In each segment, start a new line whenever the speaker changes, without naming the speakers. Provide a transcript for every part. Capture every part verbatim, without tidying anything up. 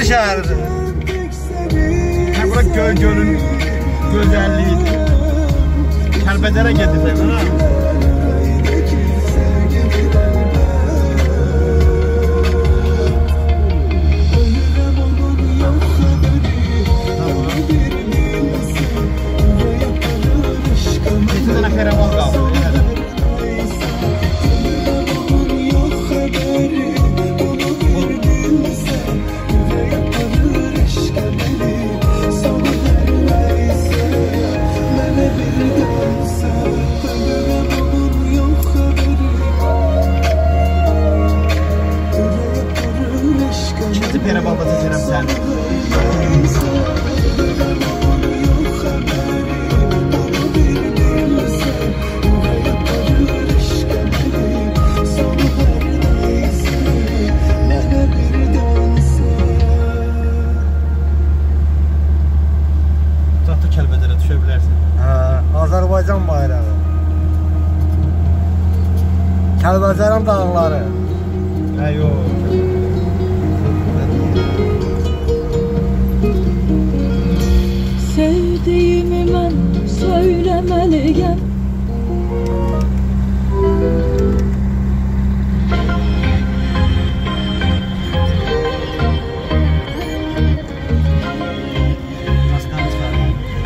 şəhəridir.
Hə, bura göl gölün gözəlliyidir. Kəlbəcərə gedirsən, ha? İki dənə xeyravan qaldı. İkinci pere baba seçerim sen. Uzaqda Kəlbəcərə düşə bilərsən.
Hə, Azərbaycan bayrağı. Kəlbəcərin dağları.
Hə, yox.
Sevdiğimi mən söyləməliyəm.
Maskanı çıxar.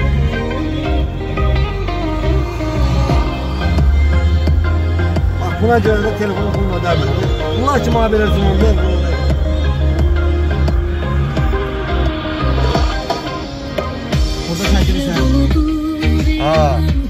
Bax, buna görə də telefonu bulma dəmir. Bunlar ki, mənə belə zumum ver.
Burada çəkilirsən.
Ha.